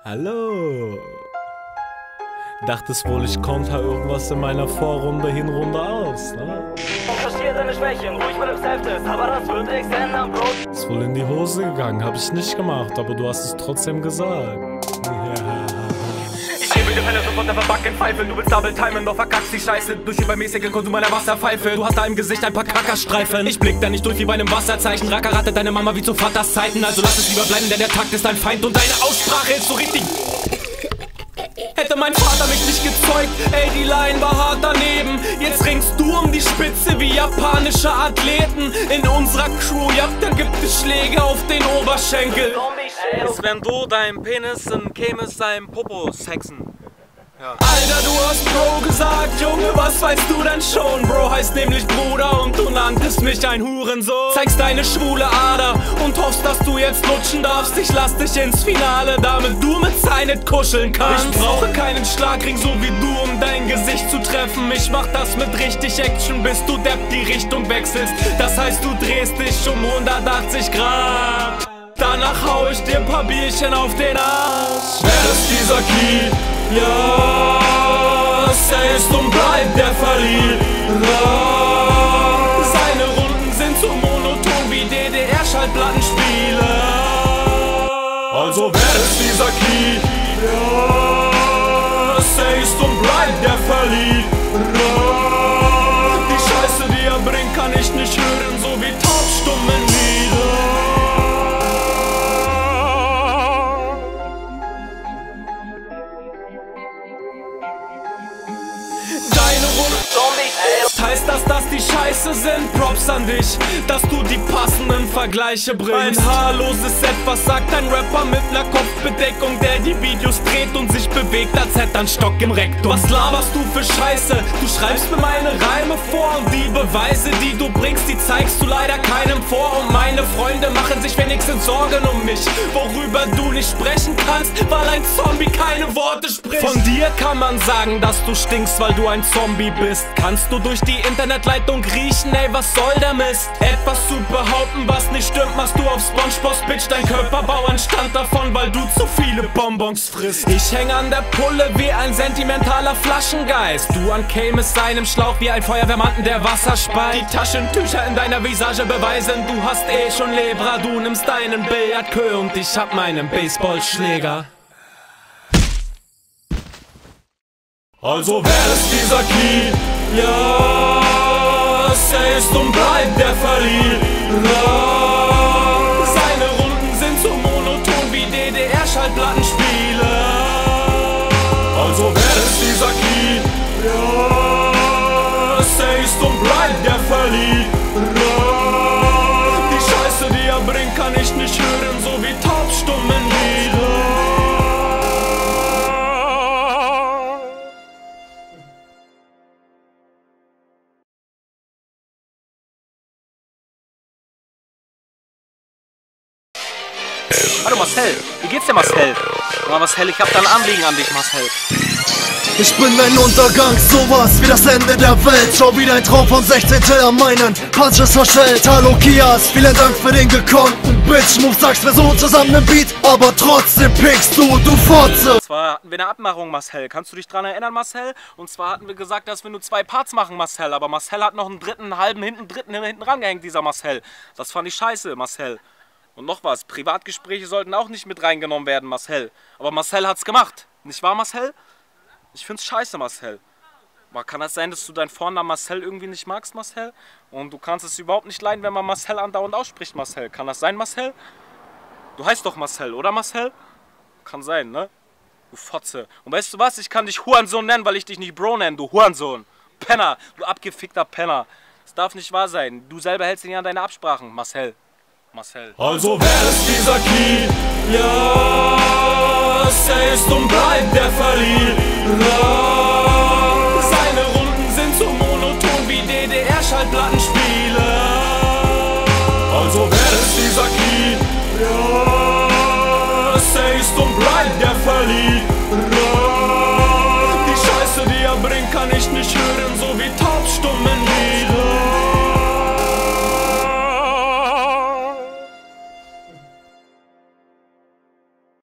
Hallo. Dachtest wohl, ich konnte irgendwas in meiner Vorrunde, Hinrunde aus, ne? Verstehe deine Schwächen, ruhig mit dem Self-Test, aber das wird nichts ändern, Bro. Ist wohl in die Hose gegangen, hab ich nicht gemacht, aber du hast es trotzdem gesagt. Ich gebe dir Fälle sofort der verbacken Pfeife. Du willst Double Timen, doch verkackst die Scheiße durch übermäßigen Konsum einer Wasserpfeife. Du hast da im Gesicht ein paar Kackerstreifen. Ich blick da nicht durch wie bei einem Wasserzeichen. Racker rattet deine Mama wie zu Vaters Zeiten. Also lass es lieber bleiben, denn der Takt ist dein Feind und deine Aussprache ist so richtig. Hätte mein Vater mich nicht gezeugt, ey, die Line war hart daneben. Jetzt ringst du um die Spitze wie japanische Athleten. In unserer Crew, ja, dann gibt es Schläge auf den Oberschenkel. Ist, wenn du deinem Penis in Chemis deinem Popo sexen. Ja. Alter, du hast Bro gesagt, Junge, was weißt du denn schon? Bro heißt nämlich Bruder und du nanntest mich ein Hurensohn. Zeigst deine schwule Ader und hoffst, dass du jetzt lutschen darfst. Ich lass dich ins Finale, damit du mit Zeinet kuscheln kannst. Ich brauche keinen Schlagring, so wie du, um dein Gesicht zu treffen. Ich mach das mit richtig Action, bis du Depp die Richtung wechselst. Das heißt, du drehst dich um 180 Grad. Danach hau ich dir ein paar Bierchen auf den Arsch. Wer ist dieser Key? Ja, er ist und bleibt der Verlierer. Seine Runden sind so monoton wie DDR-Schallplattenspieler. Also wer ist dieser Key? Ja, er ist und bleibt der Verlierer. Die Scheiße, die er bringt, kann ich nicht hören, so wie taubstummen Lieder. Deine Runde heißt das die Scheiße sind? Props an dich, dass du die passenden Vergleiche bringst. Ein haarloses Etwas sagt ein Rapper mit ner Kopfbedeckung, der die Videos dreht und sich bewegt, als hätte ein Stock im Rektum. Was laberst du für Scheiße? Du schreibst mir meine Reime vor und die Beweise, die du bringst, die zeigst du leider keinem vor. Und meine Freunde machen sich wenigstens Sorgen um mich, worüber du nicht sprechen kannst, weil ein Zombie keine Worte spricht. Von dir kann man sagen, dass du stinkst, weil du ein Zombie bist. Kannst du durch die Internetleitung riechen, ey, was soll der Mist? Etwas zu behaupten, was nicht stimmt, machst du auf SpongeBob Bitch. Dein Körperbau entstand davon, weil du zu viele Bonbons frisst. Ich häng an der Pulle wie ein sentimentaler Flaschengeist. Du an Chemis seinem Schlauch wie ein Feuerwehrmann, der Wasser speit. Die Taschentücher in deiner Visage beweisen, du hast eh schon Lebra. Du nimmst deinen Billardkö und ich hab meinen Baseballschläger. Also wer ist dieser Key? Ja, er ist und bleibt der Verlierer. Seine Runden sind so monoton wie DDR-Schallplattenspieler. Also wer ist dieser Key? Ja, er ist und bleibt der Verlierer. Die Scheiße, die er bringt, kann ich nicht hören, so wie taubstummen Lieder. Hallo Marcel, wie geht's dir Marcel? Ja, Marcel, ich hab da ein Anliegen an dich, Marcel. Ich bin ein Untergang, sowas wie das Ende der Welt. Schau wie dein Traum vom 16. an meinen Punches verstellt. Hallo Kias, vielen Dank für den gekonnten Bitch-Move. Sagst wir so zusammen im Beat, aber trotzdem pickst du Fotze. Und zwar hatten wir eine Abmachung, Marcel. Kannst du dich dran erinnern, Marcel? Und zwar hatten wir gesagt, dass wir nur 2 Parts machen, Marcel. Aber Marcel hat noch einen dritten, einen halben, dritten hinten rangehängt, dieser Marcel. Das fand ich scheiße, Marcel. Und noch was, Privatgespräche sollten auch nicht mit reingenommen werden, Marcel. Aber Marcel hat's gemacht. Nicht wahr, Marcel? Ich find's scheiße, Marcel. Aber kann das sein, dass du deinen Vornamen Marcel irgendwie nicht magst, Marcel? Und du kannst es überhaupt nicht leiden, wenn man Marcel andauernd ausspricht, Marcel. Kann das sein, Marcel? Du heißt doch Marcel, oder Marcel? Kann sein, ne? Du Fotze. Und weißt du was? Ich kann dich Hurensohn nennen, weil ich dich nicht Bro nenne, du Hurensohn. Penner, du abgefickter Penner. Das darf nicht wahr sein. Du selber hältst dich nicht an deine Absprachen, Marcel. Marcel. Also wer ist dieser Key? Ja, er ist und bleibt der Verlierer.